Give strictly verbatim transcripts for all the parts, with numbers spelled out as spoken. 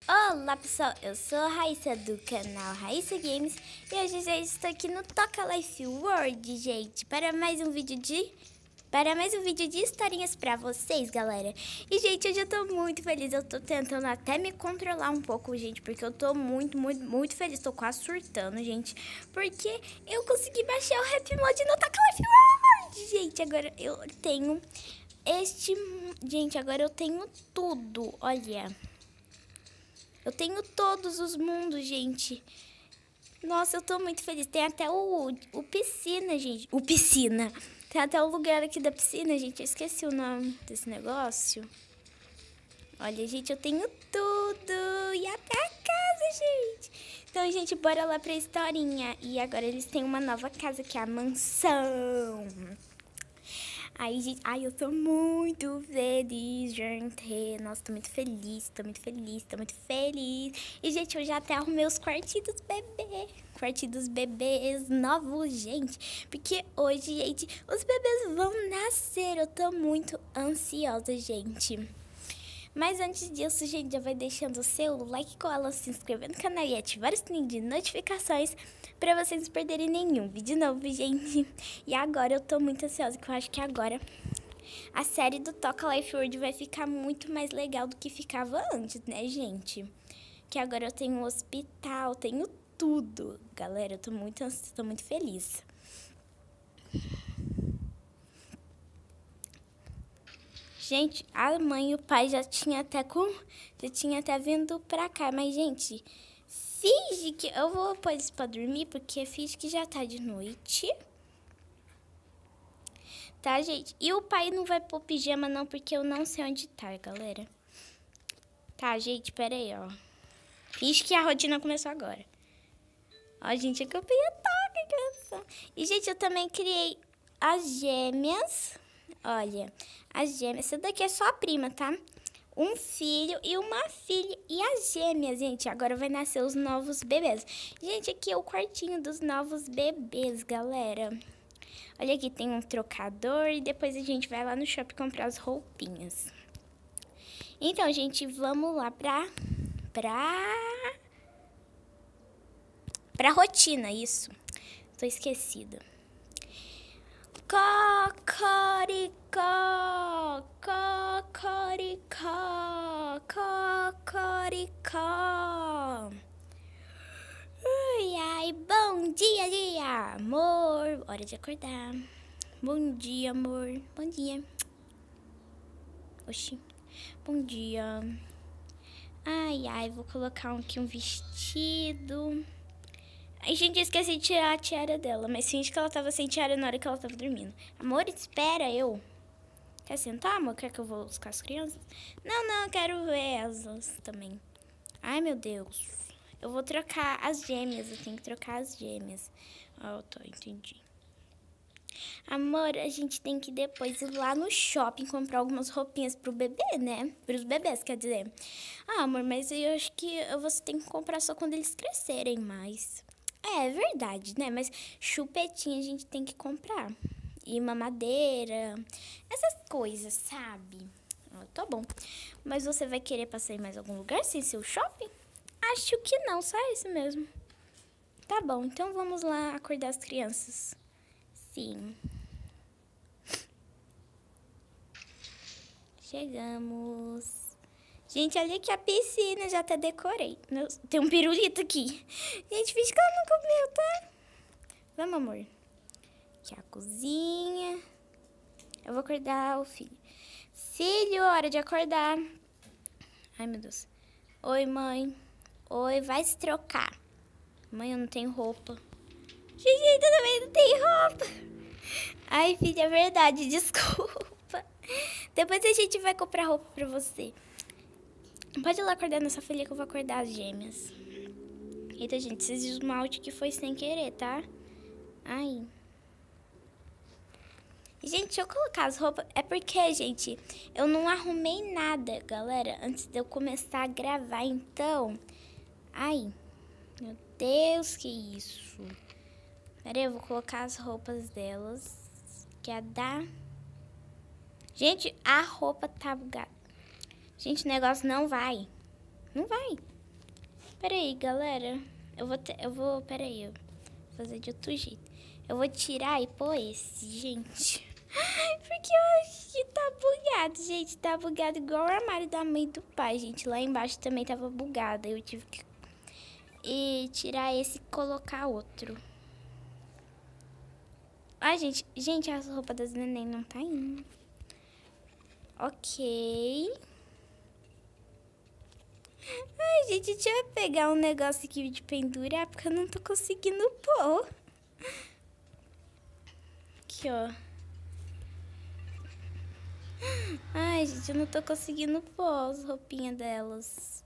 Olá pessoal, eu sou a Raíssa do canal Raíssa Games e hoje já estou aqui no Toca Life World, gente, para mais um vídeo de para mais um vídeo de historinhas para vocês, galera. E gente, hoje eu tô muito feliz, eu tô tentando até me controlar um pouco, gente, porque eu tô muito, muito, muito feliz, tô quase surtando, gente, porque eu consegui baixar o Happy Mode no Toca Life World, gente. Agora eu tenho este, gente, agora eu tenho tudo, olha. Eu tenho todos os mundos, gente. Nossa, eu tô muito feliz. Tem até o, o piscina, gente. O piscina. Tem até o lugar aqui da piscina, gente. Eu esqueci o nome desse negócio. Olha, gente, eu tenho tudo. E até a casa, gente. Então, gente, bora lá pra historinha. E agora eles têm uma nova casa, que é a mansão. Aí, gente, ai, eu tô muito feliz, gente. Nossa, tô muito feliz, tô muito feliz, tô muito feliz. E, gente, eu já até arrumei os quartinhos dos bebês. Quartinhos dos bebês novos, gente. Porque hoje, gente, os bebês vão nascer. Eu tô muito ansiosa, gente. Mas antes disso, gente, já vai deixando o seu like, cola, se inscrever no canal e ativar o sininho de notificações pra vocês não perderem nenhum vídeo novo, gente. E agora eu tô muito ansiosa, que eu acho que agora a série do Toca Life World vai ficar muito mais legal do que ficava antes, né, gente? Que agora eu tenho um hospital, tenho tudo. Galera, eu tô muito, tô muito feliz. Gente, a mãe e o pai já tinha até com, já tinha até vindo pra cá, mas gente, finge que eu vou pôr isso pra dormir, porque finge que já tá de noite. Tá, gente? E o pai não vai pôr pijama não, porque eu não sei onde tá, galera. Tá, gente, pera aí, ó. Finge que a rotina começou agora. Ó, gente, a campainha toca, que canção. E, gente, eu também criei as gêmeas. Olha, as gêmeas. Essa daqui é só a prima, tá? Um filho e uma filha. E as gêmeas, gente. Agora vai nascer os novos bebês. Gente, aqui é o quartinho dos novos bebês, galera. Olha aqui, tem um trocador. E depois a gente vai lá no shopping comprar as roupinhas. Então, gente, vamos lá pra... Pra... Pra rotina, isso. Tô esquecida. Cocoricó, cocoricó, cocoricó. Ai, ai, bom dia, dia, amor. Hora de acordar. Bom dia, amor. Bom dia. Oxi. Bom dia. Ai, ai, vou colocar aqui um vestido. Ai, gente, eu esqueci de tirar a tiara dela, mas finge que ela tava sem tiara na hora que ela tava dormindo. Amor, espera eu. Quer sentar, amor? Quer que eu vou buscar as crianças? Não, não, eu quero ver elas também. Ai, meu Deus. Eu vou trocar as gêmeas, eu tenho que trocar as gêmeas. Ó, oh, tô, entendi. Amor, a gente tem que depois ir lá no shopping comprar algumas roupinhas pro bebê, né? Pros bebês, quer dizer. Ah, amor, mas eu acho que você tem que comprar só quando eles crescerem mais. É, é verdade, né? Mas chupetinha a gente tem que comprar. E mamadeira, essas coisas, sabe? Ah, tá bom. Mas você vai querer passar em mais algum lugar sem ser o shopping? Acho que não, só esse mesmo. Tá bom, então vamos lá acordar as crianças. Sim. Chegamos. Gente, olha aqui a piscina, já até decorei. Tem um pirulito aqui. Gente, finge que ela não comeu, tá? Vamos, amor. Aqui a cozinha. Eu vou acordar o filho. Filho, hora de acordar. Ai, meu Deus. Oi, mãe. Oi, vai se trocar. Mãe, eu não tenho roupa. Gente, eu também não tenho roupa. Ai, filha, é verdade, desculpa. Depois a gente vai comprar roupa pra você. Pode ir lá acordar nossa filha que eu vou acordar as gêmeas. Eita, gente, esse esmalte que foi sem querer, tá? Ai. Gente, deixa eu colocar as roupas. É porque, gente, eu não arrumei nada, galera, antes de eu começar a gravar, então... Ai, meu Deus, que isso. Pera aí, eu vou colocar as roupas delas. Que é a da... Gente, a roupa tá bugada. Gente, o negócio não vai. Não vai. Pera aí, galera. Eu vou, te, eu vou, pera aí, eu vou fazer de outro jeito. Eu vou tirar e pôr esse, gente. Porque eu acho que tá bugado, gente. Tá bugado igual o armário da mãe e do pai, gente. Lá embaixo também tava bugado. Eu tive que e tirar esse e colocar outro. Ah, gente, gente, as roupas das neném não tá indo. Ok. Ai, gente, deixa eu pegar um negócio aqui de pendurar, porque eu não tô conseguindo pôr. Aqui, ó. Ai, gente, eu não tô conseguindo pôr as roupinhas delas.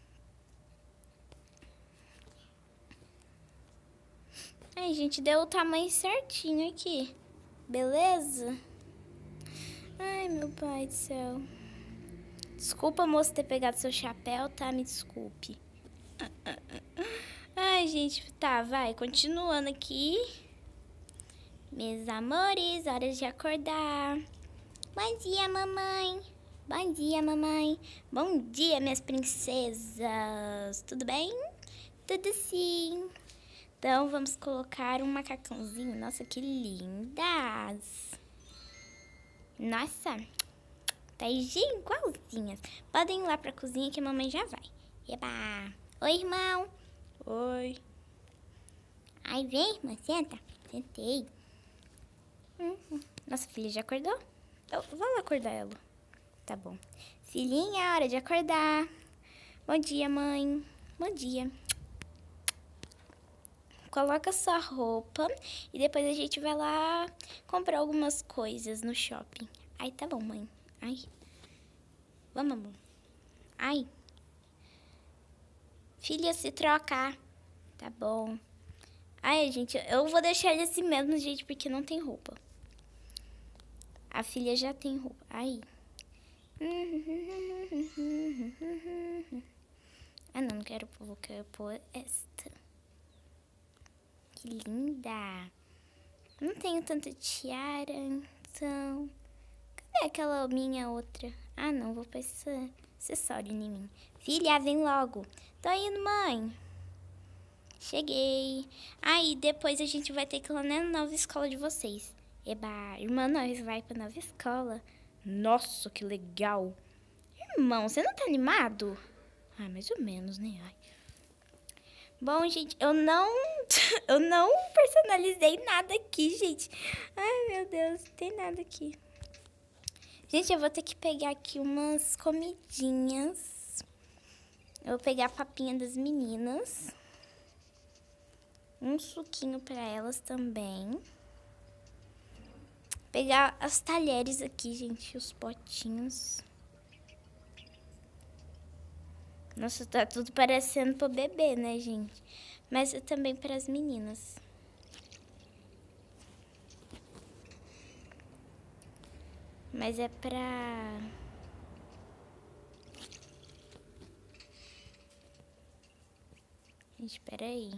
Ai, gente, deu o tamanho certinho aqui. Beleza? Ai, meu pai do céu. Desculpa, moço, ter pegado seu chapéu, tá? Me desculpe. Ai, gente, tá, vai. Continuando aqui. Meus amores, hora de acordar. Bom dia, mamãe. Bom dia, mamãe. Bom dia, minhas princesas. Tudo bem? Tudo sim. Então, vamos colocar um macacãozinho. Nossa, que lindas. Nossa, tá igualzinhas. Podem ir lá pra cozinha que a mamãe já vai. Eba. Oi, irmão. Oi. Ai, vem, irmã, senta. Sentei. Uhum. Nossa, filha já acordou? Eu vou lá acordar ela. Tá bom. Filhinha, hora de acordar. Bom dia, mãe. Bom dia. Coloca sua roupa e depois a gente vai lá comprar algumas coisas no shopping. Ai, tá bom, mãe. Ai. Vamos, amor. Ai. Filha, se trocar. Tá bom. Ai, gente, eu vou deixar ele assim mesmo, gente, porque não tem roupa. A filha já tem roupa. Ai. Ah, não, não quero pôr, quero pôr esta. Que linda. Não tenho tanta tiara, então... Cadê aquela minha outra? Ah, não, vou pôr esse acessório em mim. Filha, vem logo. Tô indo, mãe. Cheguei. Aí, depois a gente vai ter que ir lá na nova escola de vocês. Eba, irmã, nós vai pra nova escola. Nossa, que legal. Irmão, você não tá animado? Ah, mais ou menos, né? Ai. Bom, gente, eu não, eu não personalizei nada aqui, gente. Ai, meu Deus, não tem nada aqui. Gente, eu vou ter que pegar aqui umas comidinhas. Eu vou pegar a papinha das meninas. Um suquinho pra elas também. Pegar as talheres aqui, gente, os potinhos. Nossa, tá tudo parecendo pro bebê, né, gente? Mas é também para as meninas. Mas é pra... Gente, peraí.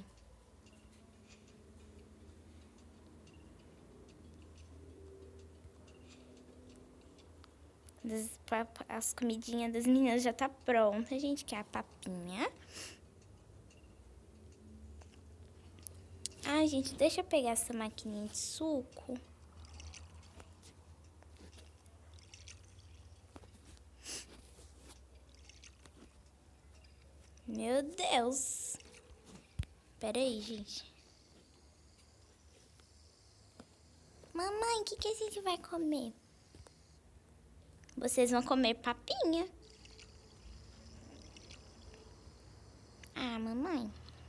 As comidinhas das meninas já tá pronta, gente, que é a papinha. Ai, gente, deixa eu pegar essa maquininha de suco. Meu Deus. Pera aí, gente. Mamãe, o que, que a gente vai comer? Vocês vão comer papinha. Ah, mamãe.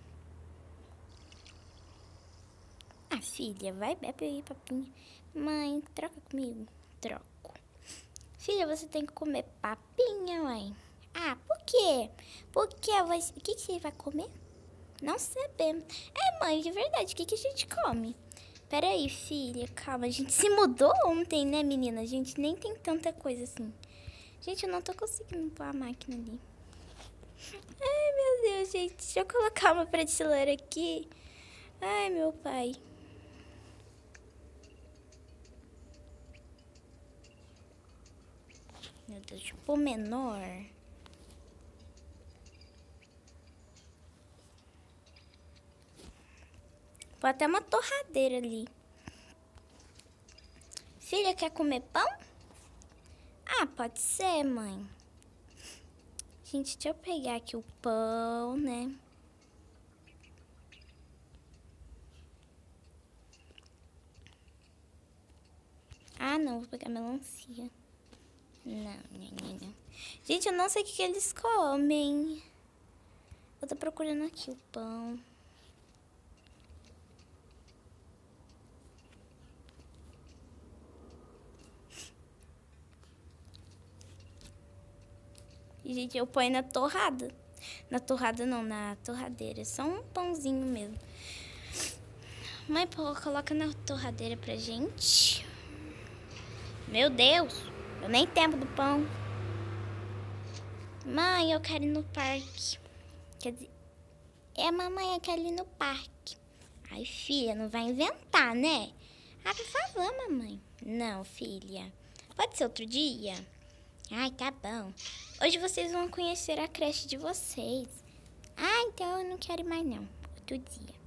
Ah, filha, vai beber aí papinha. Mãe, troca comigo. Troco. Filha, você tem que comer papinha, mãe. Ah, por quê? Porque vai... o que, que você vai comer? Não sabemos. É, mãe, de verdade, o que, que a gente come? Peraí, filha, calma. A gente se mudou ontem, né, menina? A gente nem tem tanta coisa assim. Gente, eu não tô conseguindo pôr a máquina ali. Ai, meu Deus, gente. Deixa eu colocar uma prateleira aqui. Ai, meu pai. Meu Deus, tipo menor. Pode até uma torradeira ali. Filha, quer comer pão? Ah, pode ser, mãe. Gente, deixa eu pegar aqui o pão, né? Ah, não, vou pegar melancia. Não, não, não, não. Gente, eu não sei o que, que eles comem. Eu tô procurando aqui o pão. E, gente, eu ponho na torrada. Na torrada não, na torradeira. Só um pãozinho mesmo. Mãe, pô, coloca na torradeira pra gente. Meu Deus, eu nem tempo do pão. Mãe, eu quero ir no parque. Quer dizer, é, mamãe, eu quero ir no parque. Ai, filha, não vai inventar, né? Ah, por favor, mamãe. Não, filha. Pode ser outro dia? Ai, tá bom. Hoje vocês vão conhecer a creche de vocês. Ah, então eu não quero ir mais não. Outro dia.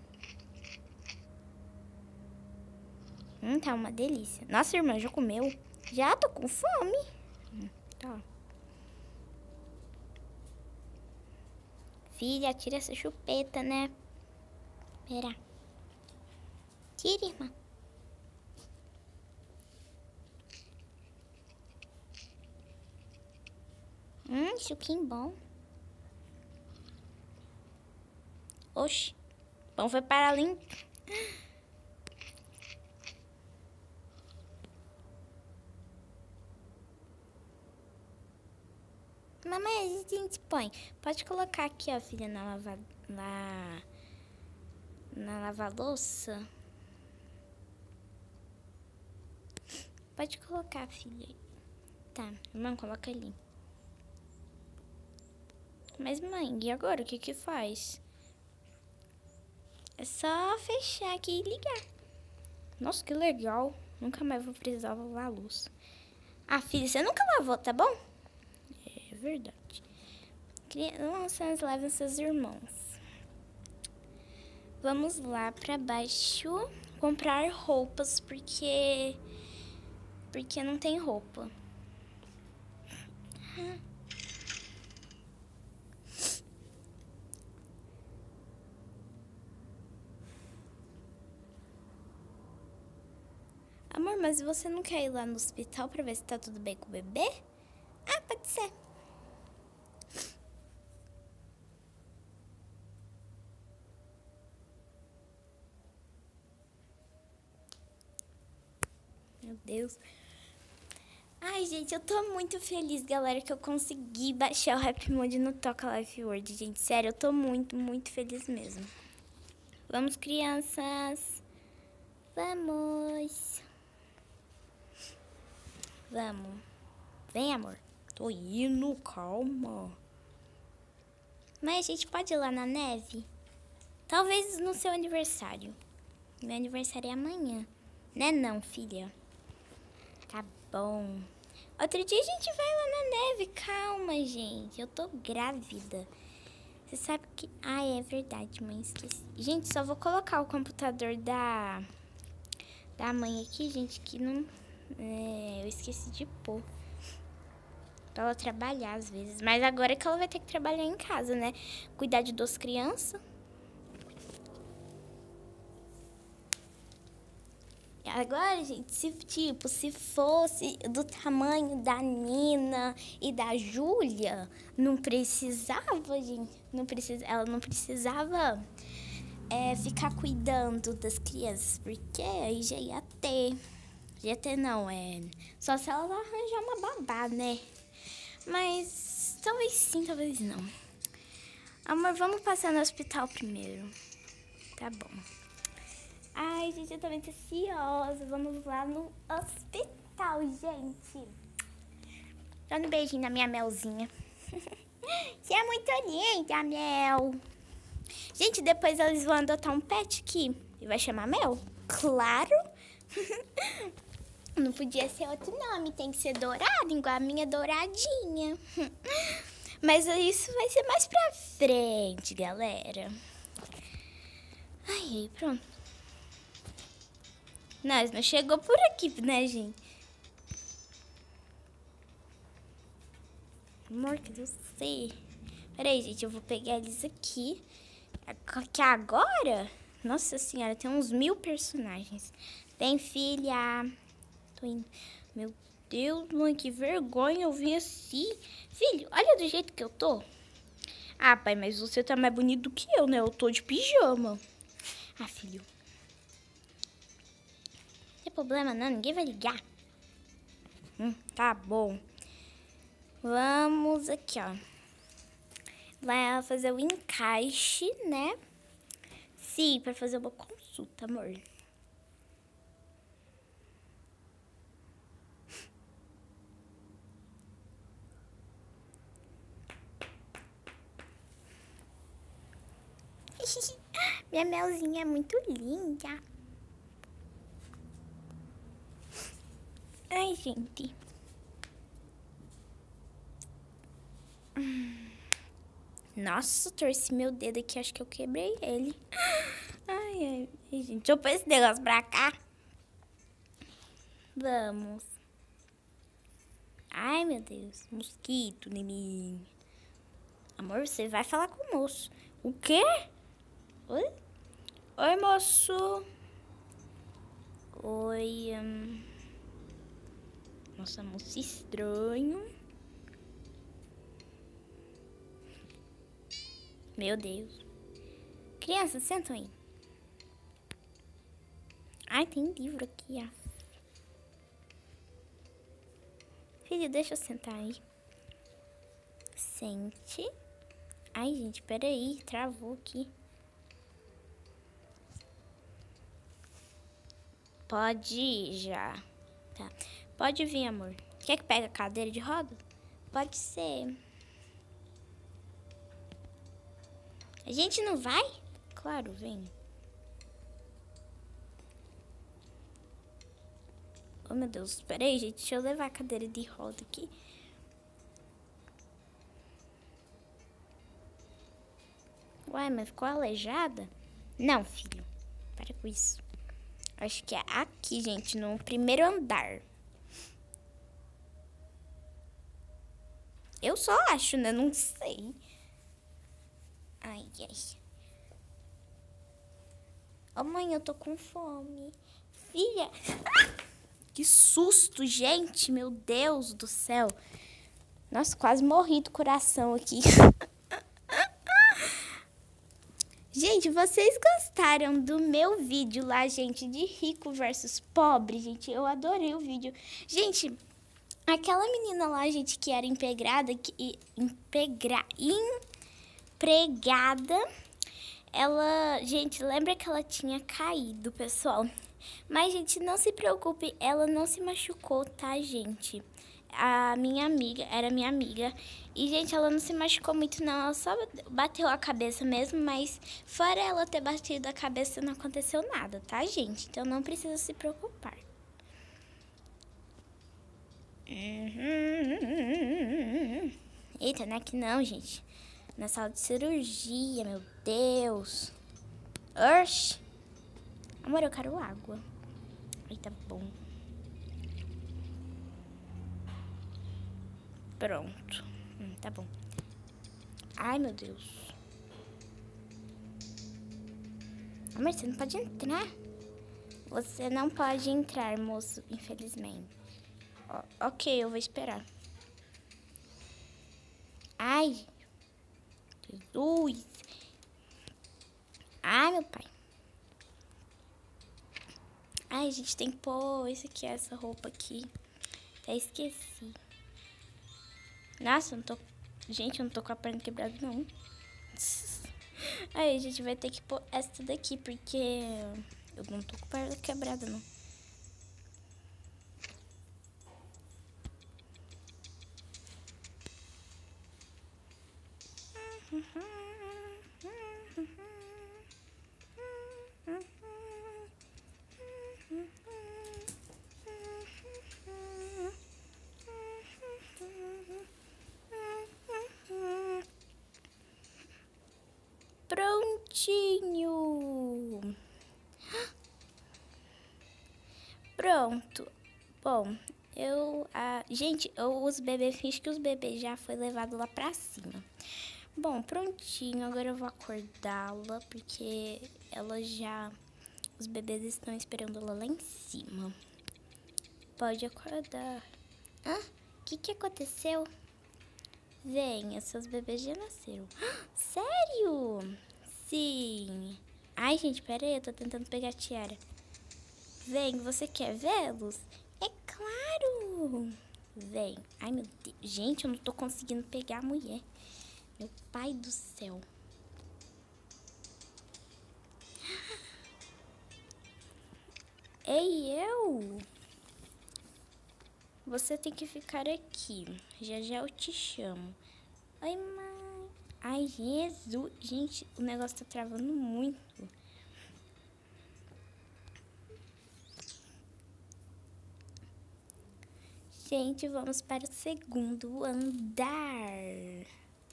Hum, tá uma delícia. Nossa, irmã, já comeu? Já, tô com fome. Hum, tá. Filha, tira essa chupeta, né? Pera. Tira, irmã. Hum, suquinho bom. Oxi. O pão foi para ali. Mamãe, a gente põe. Pode colocar aqui, ó, filha, na lava... Na... Na lava-louça. Pode colocar, filha. Tá, irmão, coloca ali. Mas, mãe, e agora? O que que faz? É só fechar aqui e ligar. Nossa, que legal. Nunca mais vou precisar lavar a louça. Ah, filha, você nunca lavou, tá bom? É verdade. Crianças, levem seus irmãos. Vamos lá pra baixo comprar roupas, porque... Porque não tem roupa. Amor, mas você não quer ir lá no hospital pra ver se tá tudo bem com o bebê? Ah, pode ser. Meu Deus. Ai, gente, eu tô muito feliz, galera, que eu consegui baixar o Happy Mode no Toca Life World, gente. Sério, eu tô muito, muito feliz mesmo. Vamos, crianças. Vamos. Vamos. Vem, amor. Tô indo, calma. Mas a gente pode ir lá na neve? Talvez no seu aniversário. Meu aniversário é amanhã. Né não, filha? Tá bom. Outro dia a gente vai lá na neve. Calma, gente. Eu tô grávida. Você sabe que... Ah, é verdade, mãe. Esqueci. Gente, só vou colocar o computador da... Da mãe aqui, gente, que não... É, eu esqueci de pôr. Pra ela trabalhar às vezes. Mas agora é que ela vai ter que trabalhar em casa, né? Cuidar de duas crianças. Agora, gente, se, tipo, se fosse do tamanho da Nina e da Júlia, não precisava, gente. Não precisa, ela não precisava é, ficar cuidando das crianças, porque aí já ia ter. Já ia ter, não, é. Só se ela arranjar uma babá, né? Mas talvez sim, talvez não. Amor, vamos passar no hospital primeiro. Tá bom. Ai, gente, eu tô muito ansiosa. Vamos lá no hospital, gente. Dá um beijinho na minha Melzinha. Você é muito linda, Mel. Gente, depois eles vão adotar um pet aqui. E vai chamar Mel? Claro. Não podia ser outro nome. Tem que ser dourado, igual a minha douradinha. Mas isso vai ser mais pra frente, galera. Ai, aí, pronto. Nós não chegou por aqui, né, gente? Amor, cadê você? Peraí, gente, eu vou pegar eles aqui. Que agora, nossa senhora, tem uns mil personagens. Tem filha. Tô indo. Meu Deus, mãe, que vergonha, eu vim assim. Filho, olha do jeito que eu tô. Ah, pai, mas você tá mais bonito do que eu, né? Eu tô de pijama. Ah, filho. Não tem problema não, ninguém vai ligar. Hum, tá bom. Vamos aqui, ó. Vai fazer o encaixe, né? Sim, para fazer uma consulta, amor. Minha melzinha é muito linda. Ai, gente. Nossa, torci meu dedo aqui, acho que eu quebrei ele. Ai, ai, gente, deixa eu pôr esse negócio pra cá. Vamos. Ai, meu Deus, mosquito em mim. Amor, você vai falar com o moço. O quê? Oi? Oi, moço. Oi. Hum... Nossa, moço estranho. Meu Deus. Crianças, sentam aí. Ai, tem livro aqui, ó. Filho, deixa eu sentar aí. Sente. Ai, gente, peraí. Travou aqui. Pode ir já. Tá. Pode vir, amor. Quer que pegue a cadeira de roda? Pode ser. A gente não vai? Claro, vem. Oh, meu Deus. Espera aí, gente. Deixa eu levar a cadeira de roda aqui. Uai, mas ficou aleijada? Não, filho. Para com isso. Acho que é aqui, gente, no primeiro andar. Eu só acho, né? Não sei. Ai, ai. Ô, mãe, eu tô com fome. Filha. Que susto, gente. Meu Deus do céu. Nossa, quase morri do coração aqui. Gente, vocês gostaram do meu vídeo lá, gente, de rico versus pobre, gente? Eu adorei o vídeo. Gente, aquela menina lá, gente, que era empregada, que empregra, empregada, ela, gente, lembra que ela tinha caído, pessoal? Mas, gente, não se preocupe, ela não se machucou, tá, gente? A minha amiga, era minha amiga. E, gente, ela não se machucou muito, não. Ela só bateu a cabeça mesmo, mas fora ela ter batido a cabeça, não aconteceu nada, tá, gente? Então, não precisa se preocupar. Eita, não é que não, gente. Na sala de cirurgia, meu Deus. Oxi. Amor, eu quero água. Aí, tá bom. Pronto. Hum, tá bom. Ai, meu Deus. Amor, você não pode entrar. Você não pode entrar, moço, infelizmente. O ok, eu vou esperar. Ai. Jesus. Ai, meu pai. Ai, a gente tem que pôr isso aqui, essa roupa aqui. Até esqueci. Nossa, eu não tô... Gente, eu não tô com a perna quebrada, não. Aí, a gente vai ter que pôr essa daqui, porque eu não tô com a perna quebrada, não. Prontinho! Pronto. Bom, eu... A, gente, eu, os bebês, finge que os bebês já foi levado lá pra cima. Bom, prontinho. Agora eu vou acordá-la, porque ela já... Os bebês estão esperando ela lá em cima. Pode acordar. Hã? O que que aconteceu? Venha, seus bebês já nasceram. Sério? Sim. Ai, gente, pera aí, eu tô tentando pegar a tiara. Vem, você quer vê-los? É claro! Vem. Ai, meu Deus. Gente, eu não tô conseguindo pegar a mulher. Meu pai do céu. Ei, eu? Você tem que ficar aqui. Já já eu te chamo. Oi, mãe. Ai, Jesus. Gente, o negócio tá travando muito. Gente, vamos para o segundo andar.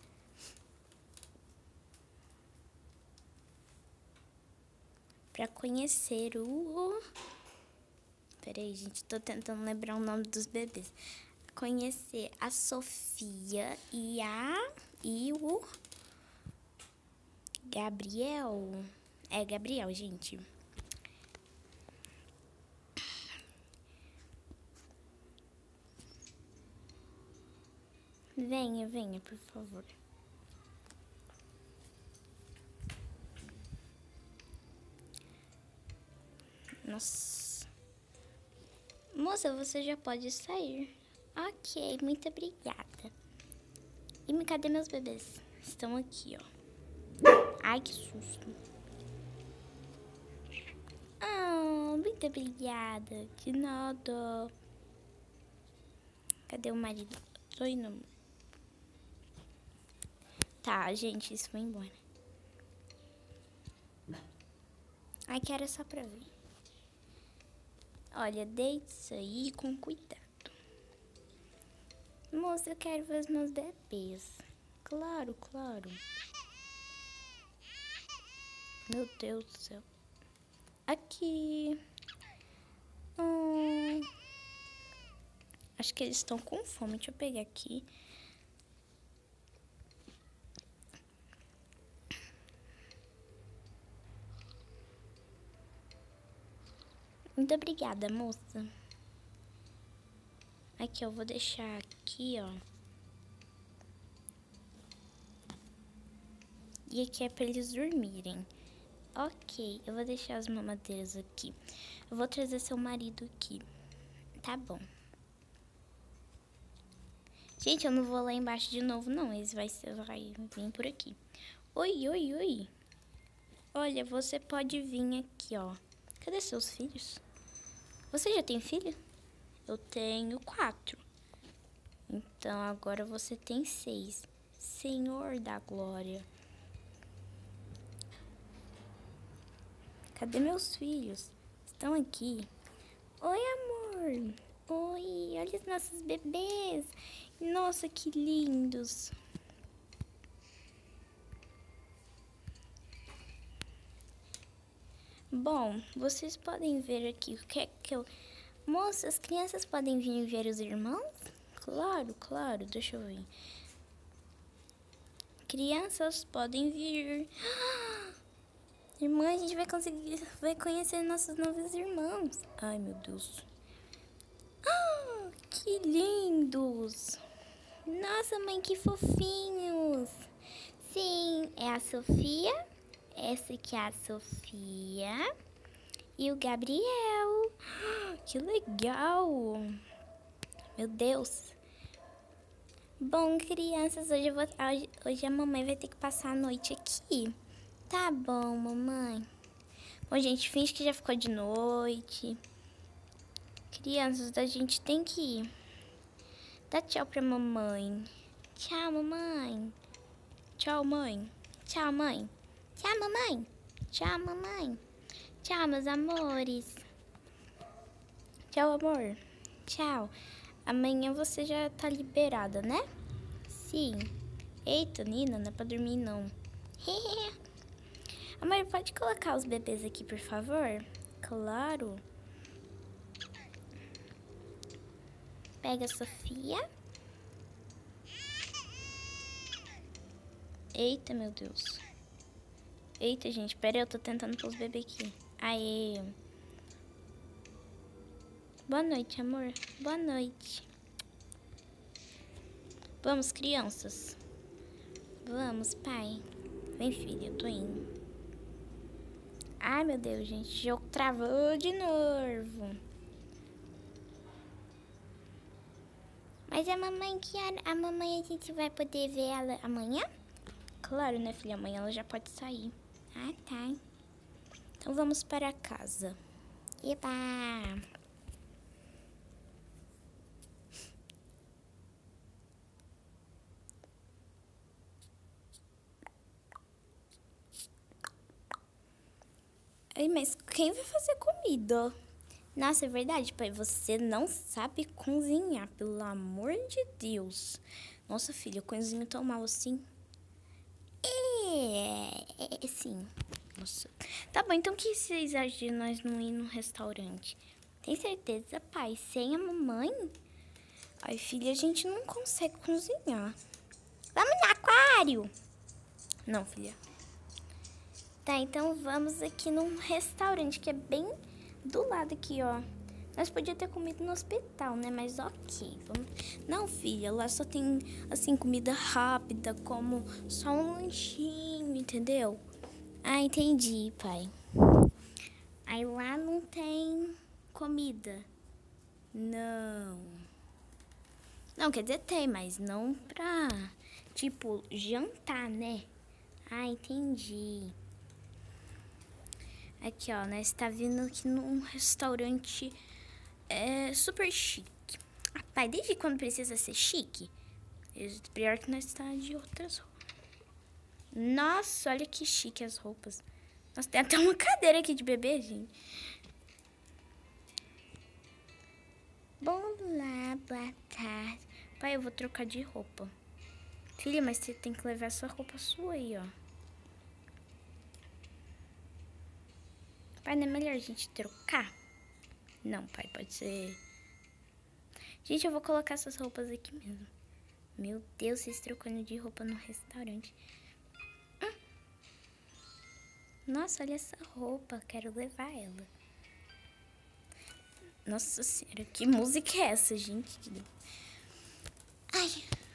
Para conhecer o... Peraí, gente, tô tentando lembrar o nome dos bebês. Conhecer a Sofia e a... E o... Gabriel. É, Gabriel, gente. Venha, venha, por favor. Nossa. Moça, você já pode sair. Ok, muito obrigada. E cadê meus bebês? Estão aqui, ó. Ai, que susto. Ah, muito obrigada. De nada. Cadê o marido? Tô indo. Tá, gente, isso foi embora. Ai, que era só pra ver. Olha, deite isso aí com cuidado. Moça, eu quero ver os meus bebês. Claro, claro. Meu Deus do céu. Aqui. Hum. Acho que eles estão com fome. Deixa eu pegar aqui. Muito obrigada, moça. Aqui, eu vou deixar aqui, ó. E aqui é pra eles dormirem. Ok, eu vou deixar as mamadeiras aqui. Eu vou trazer seu marido aqui. Tá bom. Gente, eu não vou lá embaixo de novo, não. Eles vai, vai vir por aqui. Oi, oi, oi. Olha, você pode vir aqui, ó. Cadê seus filhos? Você já tem filho? Eu tenho quatro. Então, agora você tem seis. Senhor da glória. Cadê meus filhos? Estão aqui. Oi, amor. Oi, olha os nossos bebês. Nossa, que lindos. Bom, vocês podem ver aqui o que é que eu... Moça, as crianças podem vir ver os irmãos? Claro, claro, deixa eu ver. Crianças podem vir. Irmã, a gente vai conseguir, vai conhecer nossos novos irmãos. Ai, meu Deus. Ah, que lindos. Nossa, mãe, que fofinhos. Sim, é a Sofia. Essa aqui é a Sofia. E o Gabriel. Que legal. Meu Deus. Bom, crianças, hoje, eu vou, hoje, hoje a mamãe vai ter que passar a noite aqui. Tá bom, mamãe. Bom, gente, finge que já ficou de noite. Crianças, a gente tem que ir. Dá tchau pra mamãe. Tchau, mamãe. Tchau, mãe. Tchau, mãe. Tchau, mamãe. Tchau, mamãe. Tchau, meus amores. Tchau, amor. Tchau. Amanhã você já tá liberada, né? Sim. Eita, Nina, não é pra dormir, não. Amor, pode colocar os bebês aqui, por favor? Claro. Pega a Sofia. Eita, meu Deus. Eita, gente, pera aí, eu tô tentando pôr os bebês aqui. Aê. Boa noite, amor. Boa noite. Vamos, crianças. Vamos, pai. Vem, filha, eu tô indo. Ai, meu Deus, gente, o jogo travou de novo. Mas a mamãe, que a, a mamãe a gente vai poder ver ela amanhã? Claro, né, filha? Amanhã ela já pode sair. Ah, tá. Então vamos para casa. Eba! Ai, mas quem vai fazer comida? Nossa, é verdade, pai. Você não sabe cozinhar, pelo amor de Deus. Nossa, filha, eu cozinho tão mal assim. É, é, sim. Nossa. Tá bom, então o que vocês acham de nós não ir num restaurante? Tem certeza, pai? Sem a mamãe? Ai, filha, a gente não consegue cozinhar. Vamos no aquário? Não, filha. Tá, então vamos aqui num restaurante que é bem do lado aqui, ó. Nós podíamos ter comido no hospital, né? Mas ok, vamos... Não, filha, lá só tem, assim, comida rápida, como só um lanchinho, entendeu? Ah, entendi, pai. Aí lá não tem comida. Não. Não, quer dizer, tem, mas não pra, tipo, jantar, né? Ah, entendi. Aqui, ó, nós tá vindo aqui num restaurante é, super chique. Ah, pai, desde quando precisa ser chique? Pior que nós tá de outras roupas. Nossa, olha que chique as roupas. Nossa, tem até uma cadeira aqui de bebê, gente. Olá, boa tarde. Pai, eu vou trocar de roupa. Filha, mas você tem que levar essa roupa sua aí, ó. Pai, não é melhor a gente trocar? Não, pai, pode ser... Gente, eu vou colocar essas roupas aqui mesmo. Meu Deus, vocês trocando de roupa no restaurante. Hum. Nossa, olha essa roupa, quero levar ela. Nossa senhora, que música é essa, gente? Ai.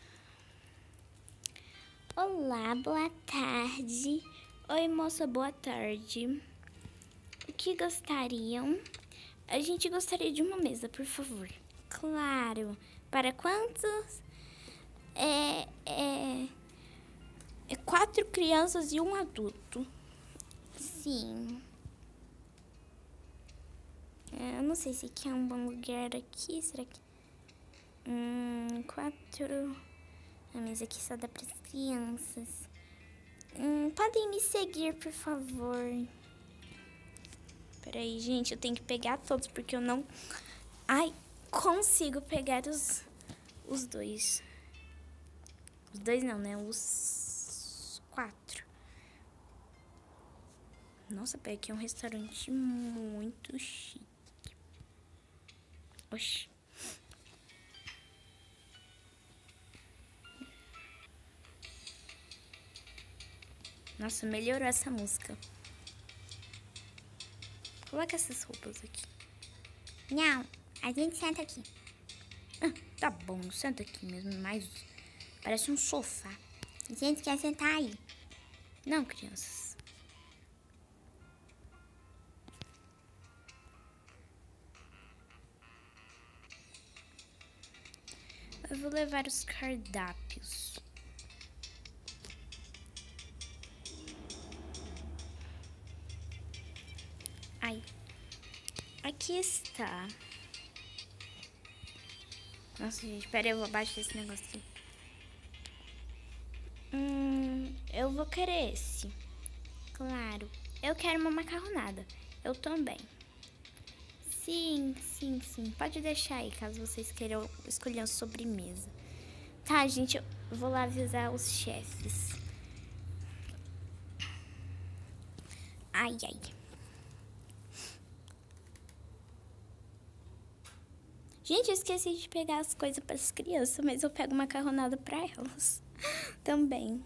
Olá, boa tarde. Oi, moça, boa tarde. O que gostariam? A gente gostaria de uma mesa, por favor. Claro. Para quantos? É, é, é quatro crianças e um adulto. Sim. É, eu não sei se quer um bom lugar aqui. Será que... Hum, quatro... A mesa aqui só dá para as crianças. Hum, podem me seguir, por favor. Peraí, gente, eu tenho que pegar todos, porque eu não... Ai, consigo pegar os, os dois. Os dois não, né? Os quatro. Nossa, peraí, aqui é um restaurante muito chique. Oxi. Nossa, melhorou essa música. Coloca essas roupas aqui. Não, a gente senta aqui. Ah, tá bom, senta aqui mesmo, mas parece um sofá. A gente quer sentar aí. Não, crianças. Eu vou levar os cardápios. Ai, aqui está. Nossa, gente, pera aí, eu vou abaixar esse negócio aqui. Hum, eu vou querer esse. Claro, eu quero uma macarronada. Eu também. Sim, sim, sim. Pode deixar aí, caso vocês queiram escolher uma sobremesa. Tá, gente, eu vou lá avisar os chefes. Ai, ai. Gente, eu esqueci de pegar as coisas para as crianças, mas eu pego macarronada para elas também.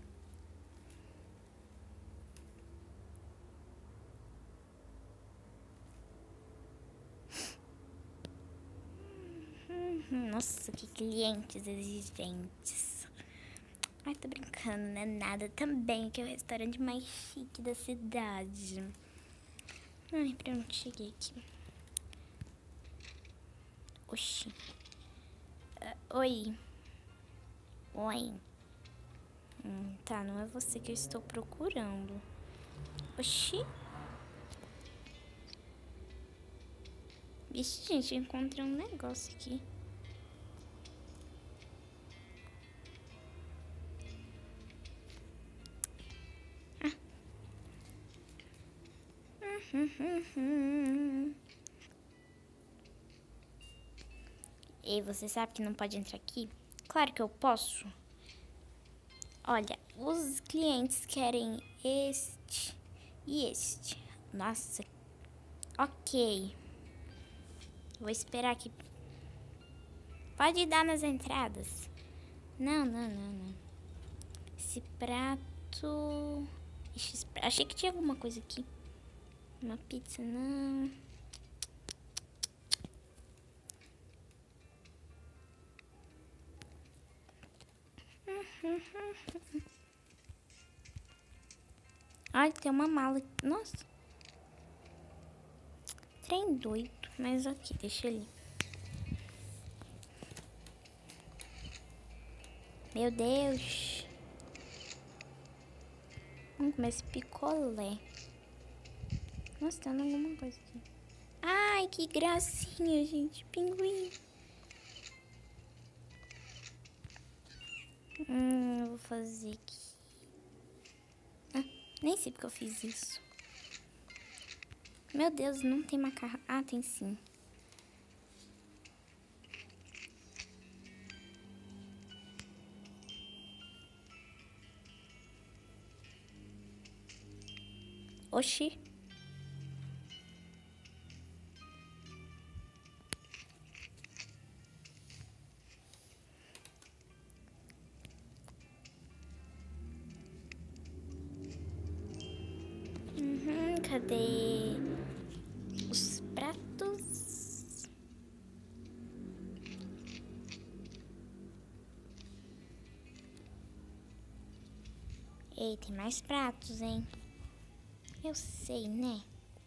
Nossa, que clientes exigentes. Ai, tô brincando, não é nada também, que é o restaurante mais chique da cidade. Ai, pronto, cheguei aqui. Oxi. Uh, oi. Oi. Hum, tá, não é você que eu estou procurando. Oxi. Vixe, gente, eu encontrei um negócio aqui. E você sabe que não pode entrar aqui? Claro que eu posso. Olha, os clientes querem este e este. Nossa. Ok. Vou esperar aqui. Pode dar nas entradas. Não, não, não, não. Esse prato... Ixi, achei que tinha alguma coisa aqui. Uma pizza, não. Ai, tem uma mala. Nossa. Trem doido. Mas ok, deixa ali. Meu Deus. Vamos comer esse picolé. Nossa, tem alguma coisa aqui. Ai, que gracinha, gente. Pinguim. Hum, eu vou fazer aqui. Ah, nem sei porque eu fiz isso. Meu Deus, não tem macarrão. Ah, tem sim. Oxi. Uhum, cadê os pratos? Ei, tem mais pratos, hein? Eu sei, né?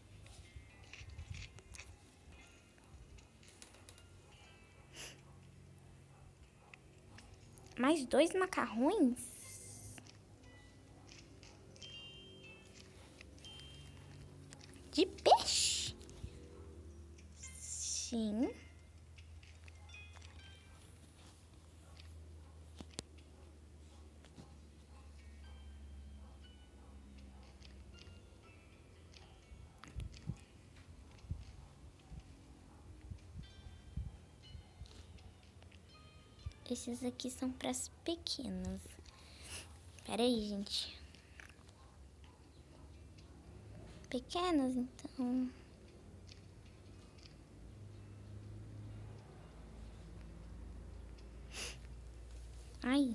Mais dois macarrões? De peixe? Sim. Esses aqui são para as pequenas. Pera aí, gente. Pequenas, então. Ai.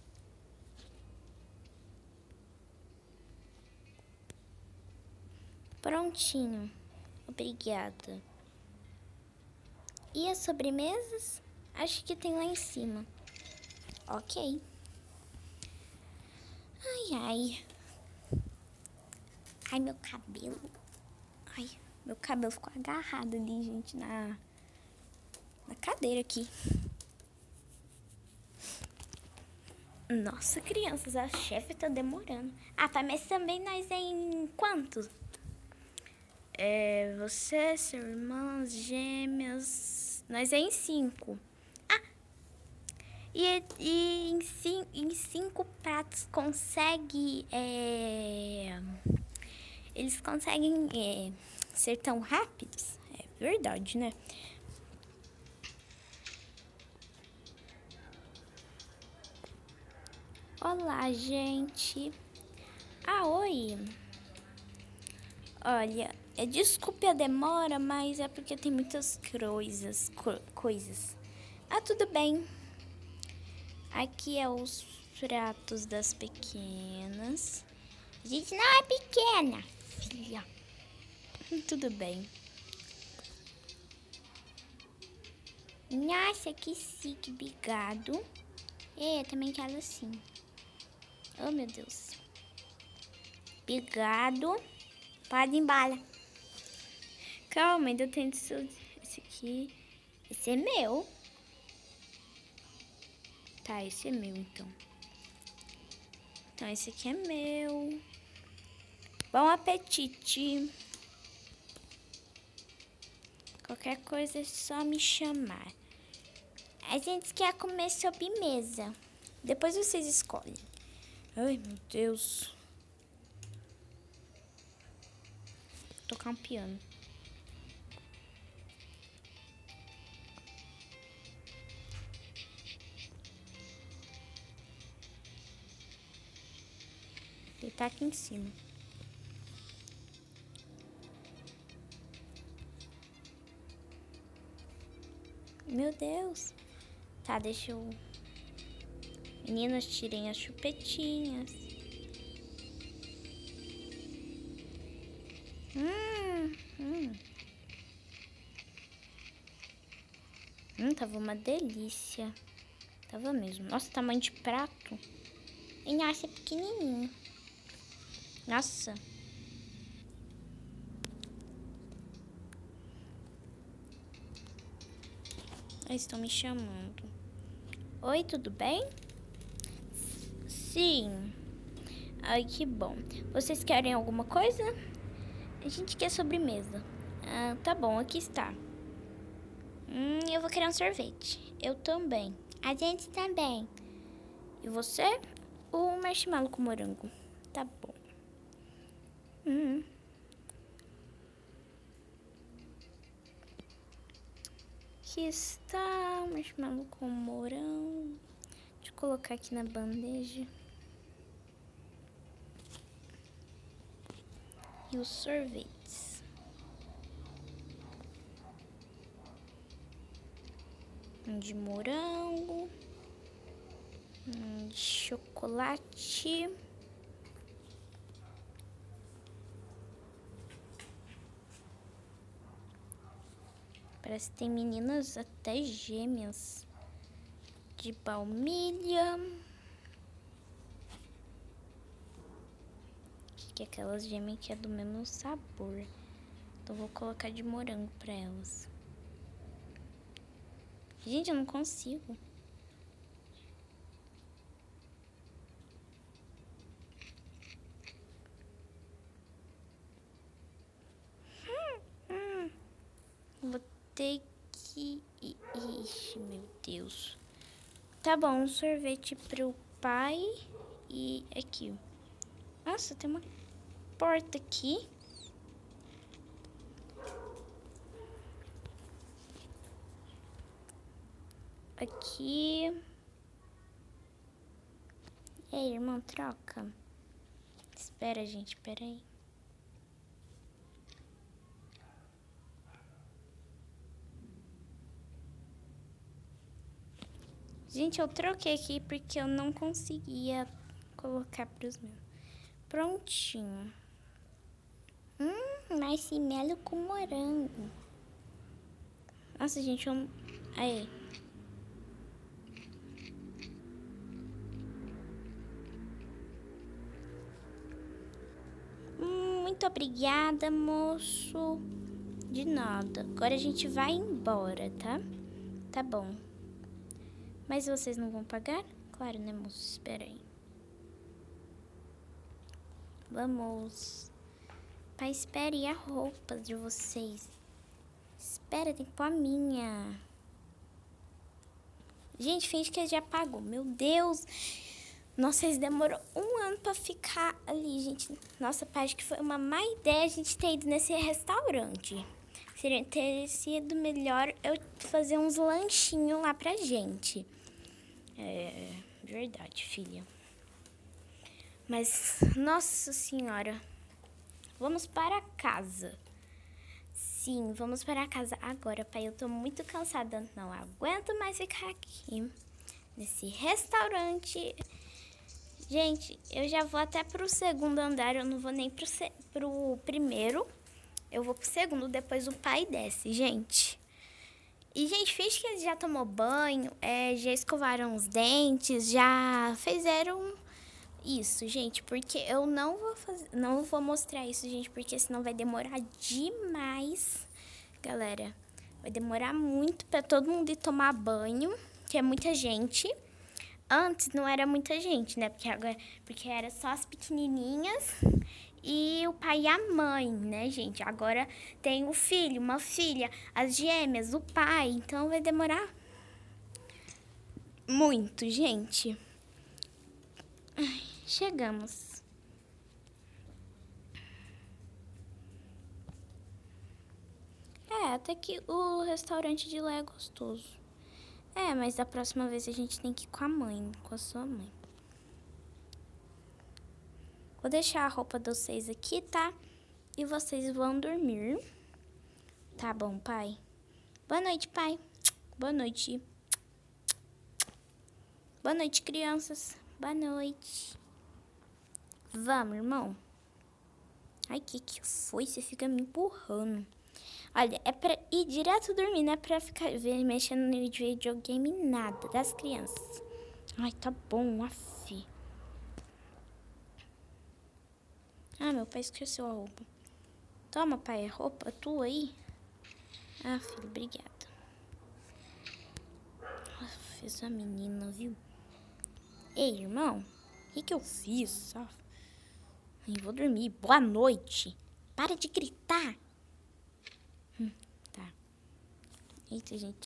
Prontinho. Obrigada. E as sobremesas? Acho que tem lá em cima. Ok. Ai, ai. Ai, meu cabelo. Ai, meu cabelo ficou agarrado ali, gente, na, na cadeira aqui. Nossa, crianças, a chefe tá demorando. Ah, tá, mas também nós é em quantos? É, você, seu irmão, gêmeos... Nós é em cinco. Ah! E, e em, cinco, em cinco pratos consegue... É, eles conseguem é, ser tão rápidos? É verdade, né? Olá, gente. Ah, oi. Olha, é, desculpe a demora, mas é porque tem muitas coisas, co coisas. Ah, tudo bem. Aqui é os pratos das pequenas. A gente não é pequena, filha. Tudo bem. Nossa, que chique, obrigado. É, eu também quero assim. Oh, meu Deus. Obrigado. Pode ir embora. Calma, ainda tem esse, esse aqui. Esse é meu. Tá, esse é meu, então. Então, esse aqui é meu. Bom apetite. Qualquer coisa é só me chamar. A gente quer comer sobremesa. Depois vocês escolhem. Ai, meu Deus. Tocar um piano. Ele tá aqui em cima. Meu Deus. Tá, deixa eu... Meninas, tirem as chupetinhas. Hum, hum. Hum, tava uma delícia. Tava mesmo. Nossa, tamanho de prato. E nossa, é pequenininho. Nossa. Eles estão me chamando. Oi, tudo bem? Sim. Ai, que bom. Vocês querem alguma coisa? A gente quer sobremesa. Ah, tá bom, aqui está. Hum, eu vou querer um sorvete. Eu também. A gente também. E você? O marshmallow com morango. Tá bom. Hum. Aqui está o marshmallow com morango. Deixa eu colocar aqui na bandeja. E os sorvetes. Um de morango. Um de chocolate. Parece que tem meninas até gêmeas. De baunilha. Que é aquelas gêmeas que é do mesmo sabor. Então vou colocar de morango pra elas. Gente, eu não consigo. Hum, hum. Vou ter que... Ixi, meu Deus. Tá bom, um sorvete pro pai. E aqui. Nossa, tem uma porta aqui. Aqui. Ei, irmão, troca. Espera, gente, espera aí. Gente, eu troquei aqui porque eu não conseguia colocar pros meus. Prontinho. Hum, marshmallow com morango. Nossa, gente, eu... Aí. Hum, muito obrigada, moço. De nada. Agora a gente vai embora, tá? Tá bom. Mas vocês não vão pagar? Claro, né, moço? Espera aí. Vamos. Pai, espere a roupa de vocês. Espera, tem que pôr a minha. Gente, finge que já pagou. Meu Deus. Nossa, eles demoraram um ano pra ficar ali, gente. Nossa, pai, acho que foi uma má ideia a gente ter ido nesse restaurante. Seria ter sido melhor eu fazer uns lanchinhos lá pra gente. É verdade, filha. Mas, nossa senhora, Vamos para casa. Sim, vamos para casa agora, pai. Eu tô muito cansada. Não aguento mais ficar aqui nesse restaurante. Gente, eu já vou até pro segundo andar. Eu não vou nem pro, se... pro primeiro. Eu vou pro segundo, depois o pai desce, gente. E, gente, finge que eles já tomou banho, é, já escovaram os dentes, já fizeram isso, gente. Porque eu não vou fazer, não vou mostrar isso, gente, porque senão vai demorar demais, galera. Vai demorar muito pra todo mundo ir tomar banho, que é muita gente. Antes não era muita gente, né? Porque, agora, porque era só as pequenininhas e o pai e a mãe, né, gente? Agora tem o filho, uma filha, as gêmeas, o pai. Então vai demorar muito, gente. Ai, chegamos. É, até que o restaurante de lá é gostoso. É, mas da próxima vez a gente tem que ir com a mãe, com a sua mãe. Vou deixar a roupa de vocês aqui, tá? E vocês vão dormir. Tá bom, pai? Boa noite, pai. Boa noite. Boa noite, crianças. Boa noite. Vamos, irmão. Ai, que que foi? Você fica me empurrando. Olha, é pra ir direto dormir, não é pra ficar mexendo no videogame nada das crianças. Ai, tá bom, afi. Ah, meu pai esqueceu a roupa. Toma, pai, a roupa tua aí. Ah, filho, obrigada. Ah, fez a menina, viu? Ei, irmão, o que que eu fiz? Ah, eu vou dormir. Boa noite. Para de gritar. Hum, tá. Eita, gente.